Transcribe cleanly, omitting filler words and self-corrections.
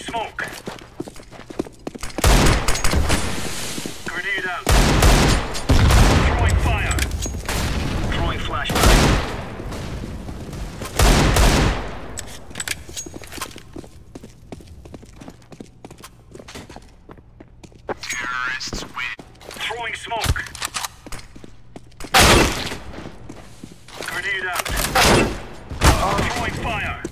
smoke. Grenade out. Throwing fire. Throwing flashbang. Terrorists win. Throwing smoke. Grenade out. Throwing fire.